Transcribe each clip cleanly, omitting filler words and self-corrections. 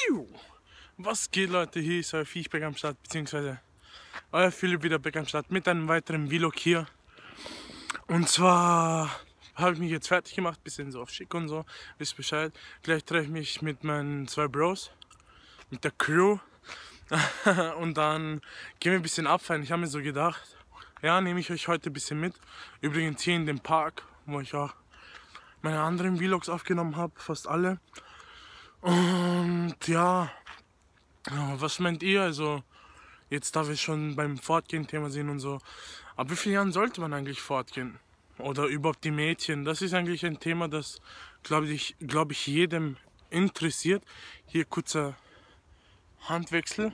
Tschiu! Was geht, Leute? Hier ist euer Viechberg am Start, beziehungsweise euer Philipp wieder Berg am Start mit einem weiteren Vlog hier. Und zwar habe ich mich jetzt fertig gemacht, bisschen so auf schick und so, wisst Bescheid. Gleich treffe ich mich mit meinen zwei Bros, mit der Crew. Und dann gehen wir ein bisschen abfeiern. Ich habe mir so gedacht, ja, nehme ich euch heute ein bisschen mit. Übrigens hier in dem Park, wo ich auch meine anderen Vlogs aufgenommen habe, fast alle. Und ja, was meint ihr? Also jetzt, da wir schon beim Fortgehen-Thema sind und so, ab wie vielen Jahren sollte man eigentlich fortgehen? Oder überhaupt die Mädchen? Das ist eigentlich ein Thema, das, glaube ich, jedem interessiert. Hier kurzer Handwechsel.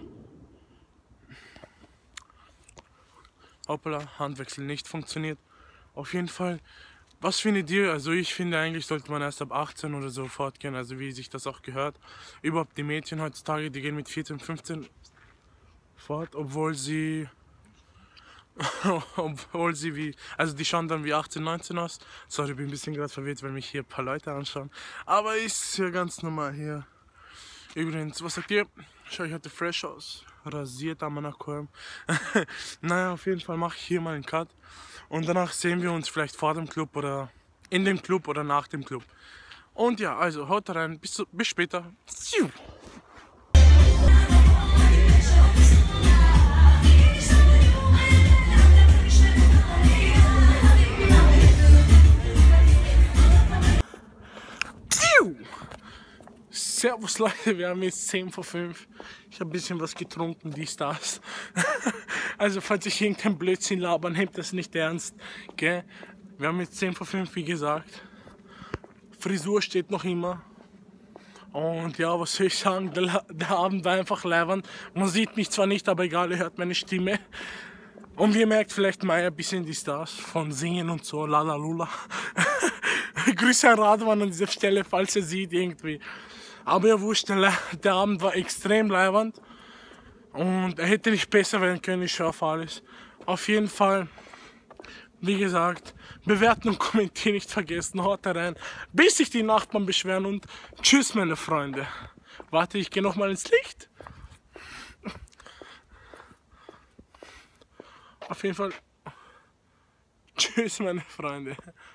Hoppala, Handwechsel nicht funktioniert. Auf jeden Fall, was findet ihr? Also ich finde, eigentlich sollte man erst ab 18 oder so fortgehen, also wie sich das auch gehört. Überhaupt die Mädchen heutzutage, die gehen mit 14, 15 fort, obwohl sie wie, also die schauen dann wie 18, 19 aus. Sorry, ich bin ein bisschen gerade verwirrt, weil mich hier ein paar Leute anschauen. Aber ist ja ganz normal hier. Übrigens, was sagt ihr? Schau, ich hatte fresh aus. Rasiert am Anakorn. Naja, auf jeden Fall mache ich hier mal einen Cut. Und danach sehen wir uns vielleicht vor dem Club oder in dem Club oder nach dem Club. Und ja, also haut rein. Bis später. Servus Leute, wir haben jetzt 10 vor 5. Ich habe ein bisschen was getrunken, dies, das. Also falls ich irgendein Blödsinn laber, nehmt das nicht ernst. Gell? Wir haben jetzt 10 vor 5, wie gesagt. Frisur steht noch immer. Und ja, was soll ich sagen, der Abend war einfach leibend. Man sieht mich zwar nicht, aber egal, ihr hört meine Stimme. Und ihr merkt vielleicht mal ein bisschen die Stars von Singen und so, lalalula. Grüße an Radwan an dieser Stelle, falls ihr sieht irgendwie. Aber ja, wurscht, der Abend war extrem leibend. Und er hätte nicht besser werden können, ich schaffe alles. Auf jeden Fall, wie gesagt, bewerten und kommentieren nicht vergessen, haut rein, bis sich die Nachbarn beschweren und tschüss meine Freunde. Warte, ich gehe nochmal ins Licht. Auf jeden Fall, tschüss meine Freunde.